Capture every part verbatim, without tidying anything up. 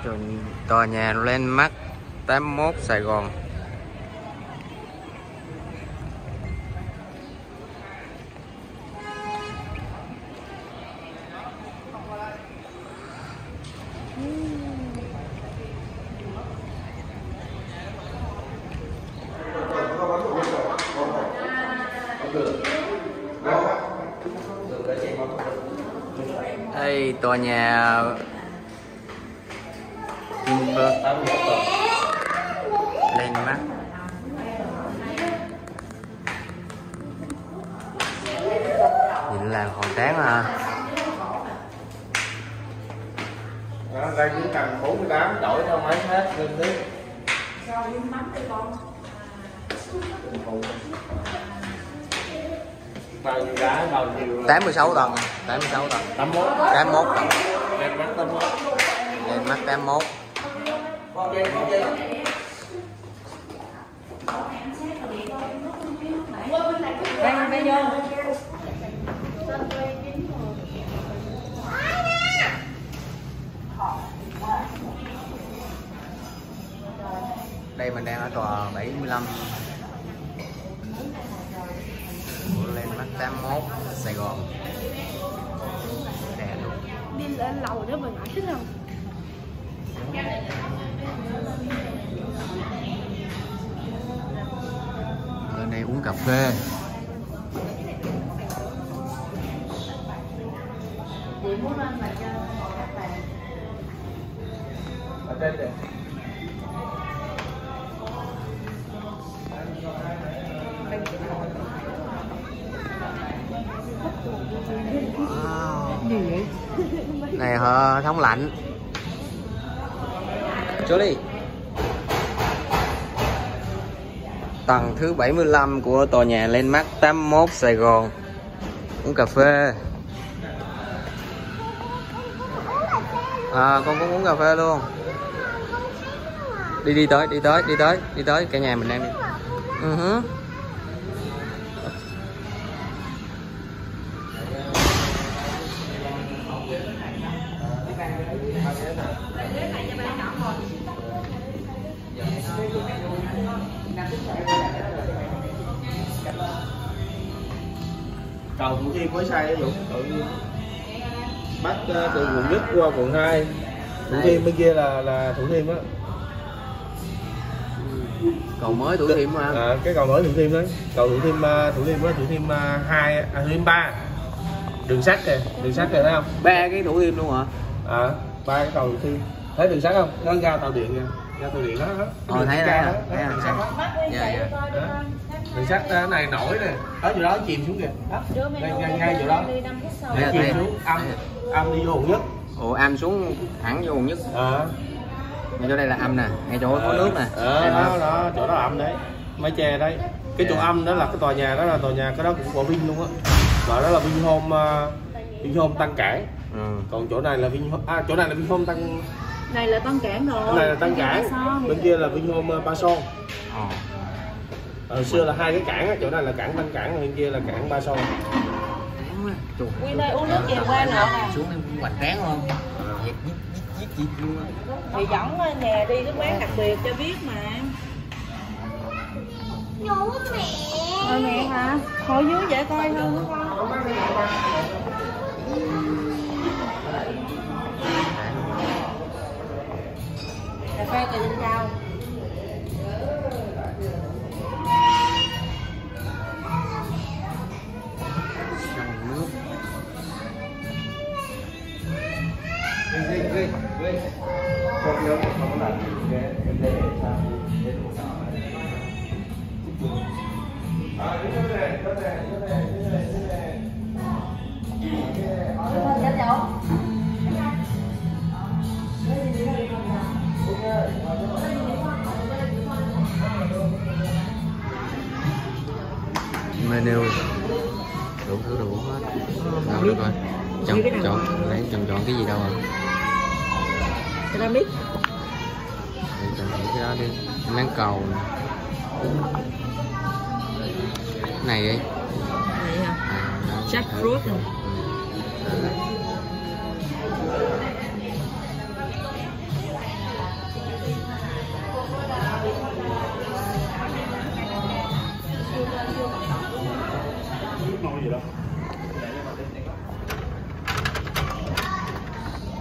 Tòa nhà Landmark tám mốt Sài Gòn. Đây tòa nhà Landmark. Nhìn là còn sáng à. Đó, đây cũng cần bốn mươi tám đổi theo mấy hết lên tí. Bao nhiêu đá, bao nhiêu tám mươi sáu tầng, tám mươi sáu tầng. tám mốt. tám mốt tầng. Lên mắt tám mốt. Lên mắt tám mốt. Đây, đây vô. Đây mình đang ở tòa bảy mươi lăm Landmark tám mốt Sài Gòn. Đẹp luôn. Đi lên lầu đó mình thích không? Ở đây uống cà phê. Ở đây đây. Wow. Gì vậy? Này hả, thống lạnh. Chỗ đi. Tầng thứ bảy mươi lăm của tòa nhà Landmark tám mốt Sài Gòn. Uống cà phê. À, con cũng uống cà phê luôn. Đi đi tới, đi tới, đi tới, đi tới, cả nhà mình đang đi. Uh -huh. Cầu Thủ Thiêm mới xây đấy Dũng, tự nhiên bắt uh, từ quận nhất qua quận hai. Thủ Thiêm bên kia là là Thủ Thiêm á. Cầu mới Thủ Thiêm mà. À, cái cầu mới Thủ Thiêm đấy. Cầu Thủ Thiêm uh, Thủ Thiêm với Thủ Thiêm hai, uh, à, Thủ Thiêm ba. Đường sắt kìa, đường sắt kìa thấy không? Ba cái Thủ Thiêm luôn hả? À, ba cái cầu Thủ Thiêm. Thấy đường sắt không? Nó ga tàu điện kìa. Ga tàu điện đó đó. Ờ thấy đấy. Thấy đường sắt đó. Dạ dạ. Đường sắt uh, này nổi nè. Ở chỗ đó chìm xuống kìa. Đó. Ngay ngay, ngay chỗ đó. Đây, Chìm đây. xuống âm âm đi vô quận nhất. Ồ, âm xuống thẳng vô quận nhất. À. Ngay chỗ đây là âm nè, ngay chỗ có nước nè. Ờ, đó, đó, chỗ đó là âm đấy, mái che đấy. Cái chỗ âm đó là cái tòa nhà đó là tòa nhà cái đó cũng của Vin luôn á. Và đó là Vinhome uh, Vinhome Tân Cảng. Ừ. Còn chỗ này là Vinhome, à chỗ này là Vinhome Tân. Này là Tân Cảng rồi. Cái này là Tân Cảng. Bên kia là Vinhome uh, Ba Son. Ờ. Hồi xưa là hai cái cảng á, chỗ này là cảng Tân Cảng, bên kia là cảng Ba Son. Nguyên đây uống nước về qua nữa nè. Xuống em hoành tráng không? Thì dẫn nhà đi cái quán đặc biệt cho biết mà. Nhủ mẹ. Ờ mẹ hả? Ngồi dưới dễ coi hơn con. Cà phê từ trên cao. Sông nước. Đi đi đi đi. Không nhớ không làm gì cái cái để sao? À, đi tới đây, tới đây, tới đây, tới đây, tới đây. Menu đủ thứ đủ hết. Đâu được rồi. Chọn chọn lấy chọn chọn cái gì đâu rồi. Cái đó biết. Chọn cái đó đi. Máng cầu này. Này đi. Này hả? À, jackfruit này.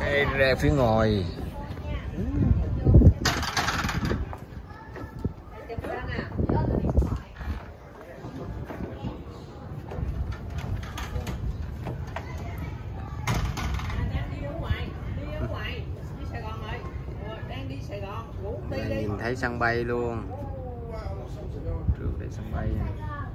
Đây ra phía ngoài. Đây, nhìn thấy sân bay luôn. Trước đây sân bay này.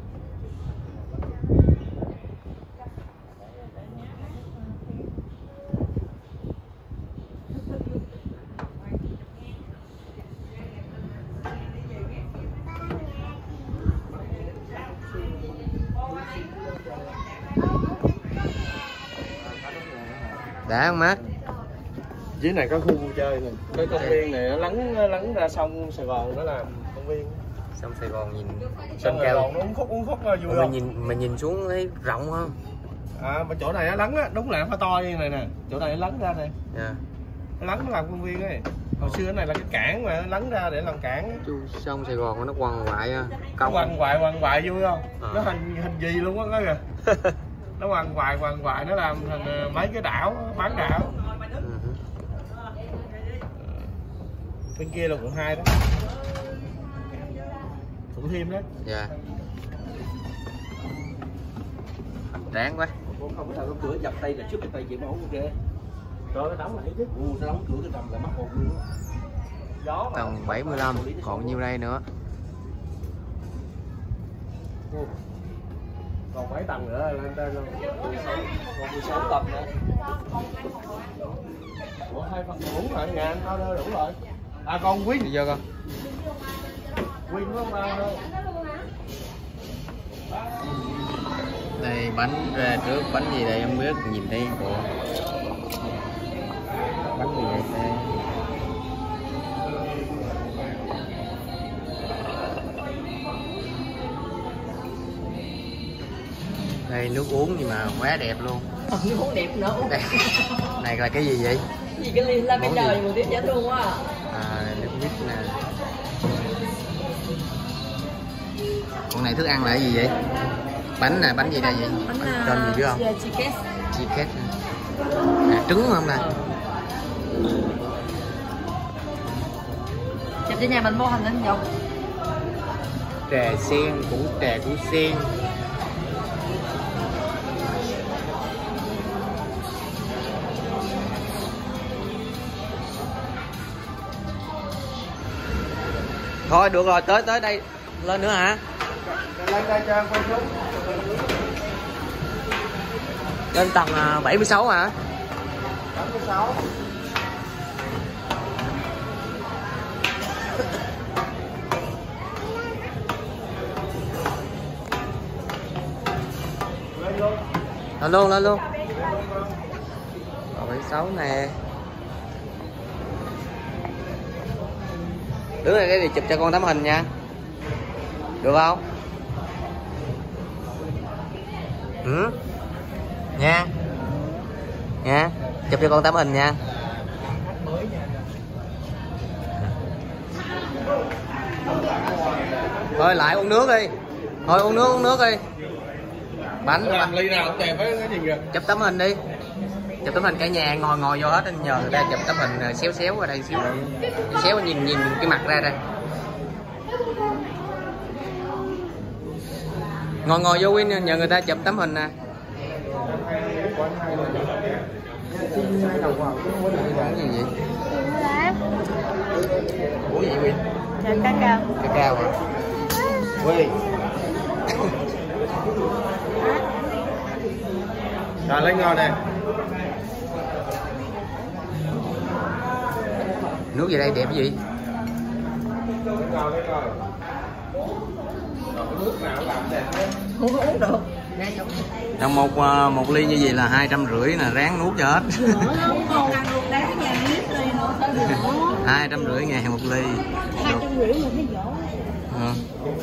Đã không mắt? Dưới này có khu vui chơi này, cái công viên này nó lấn lấn ra sông Sài Gòn, đó là công viên. Sông Sài Gòn nhìn Sông Sài Gòn nó uống khúc uống khúc vui mà không? nhìn mà nhìn xuống thấy rộng không? À mà chỗ này nó lấn á, đúng là nó to như này nè, chỗ này nó lấn ra này. Yeah. Nó lấn nó làm công viên ấy. Hồi xưa cái này là cái cảng mà nó lấn ra để làm cảng. Chú sông Sài Gòn nó quằn quại á. Nó quằn quại quằn quại vui không? À. Nó hình hình gì luôn á kìa. Nó quằn quại quằn quại nó làm thành mấy cái đảo, bán đảo. Uh-huh. Bên kia là quận hai đó. Thủ Thiêm đó. Dạ. Ráng quá. Không có sao có cửa dập tay là trước cái tay chị máu kìa. Rồi nó đóng lại chứ. Ừ, nó đóng cửa cái tầm là mất hồn luôn á. Gió Tầng bảy mươi lăm, còn nhiêu đây nữa? Còn mấy tầng nữa lên đây luôn. còn mười sáu tầng nữa. Ủa hai phần đúng rồi, ngàn bao đâu đủ rồi. À còn Win. Đi vô con. Win có bao đâu. Đây bánh ra trước, bánh gì đây em biết, nhìn thấy bộ. Bánh gì đây ta? Đây nước uống gì mà quá đẹp luôn. Nước uống đẹp nữa. Đây. Này là cái gì vậy? Gì cái ly lavender gì mà tiếp dễ thương quá. À, nước mít nè. Con này thức ăn là cái gì vậy? Bánh nè, bánh gì đây vậy? Bánh, Bánh tên gì chứ không? Chiquet. Chiquet. À, trứng không nè? Chụp cho nhà mình mô hình lên vô. Trà sen, củ trà củ sen. Thôi được rồi, tới tới đây lên nữa hả? Lên đây cho quay xuống. Lên tầng bảy mươi sáu hả? bảy mươi sáu. Lên luôn. Lên luôn, lên luôn. bảy mươi sáu nè. Đứng này để chụp cho con tấm hình nha. Được không? Ừ. Nha. Nha. Chụp cho con tấm hình nha. Thôi lại uống nước đi. Thôi uống nước uống nước đi. Bánh làm ly nào cũng đẹp với cái gì kìa. chụp tấm hình đi. Chụp tấm hình cả nhà ngồi ngồi vô hết, anh nhờ người ta chụp tấm hình xéo xéo qua đây xíu. Xéo nhìn nhìn cái mặt ra đây. Ngồi ngồi vô Win nhờ người ta chụp tấm hình nè. Uống gì vậy? Uống gì Win? Dạ cá cao. Cá cao hả? Win. Rồi lấy ngon nè. Nước gì đây đẹp cái gì? Không có uống được. Trong một một ly như vậy là hai trăm rưỡi nè, ráng nuốt cho hết. Không không ăn luôn đấy, nhà miếng ly nữa sao được. Hai trăm rưỡi ngàn một ly. Hai trăm rưỡi một cái vỏ. Ừ.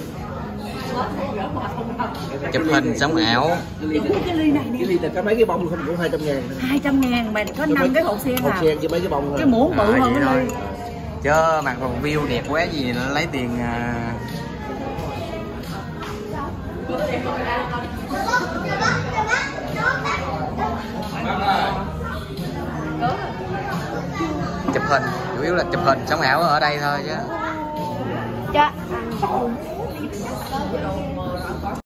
Chụp hình sống ảo. Thì cái ly này nè. Cái ly này có mấy cái bông không cũng hai trăm ngàn. Hai trăm ngàn mà có năm cái hộp sen à. Hộp sen với mấy cái bông. Cái muỗng bự À, hơn vậy cái thôi. ly. Chứ mặt còn view đẹp quá gì nó lấy tiền à... hình, chủ yếu là chụp hình sống ảo ở đây thôi chứ. Dạ.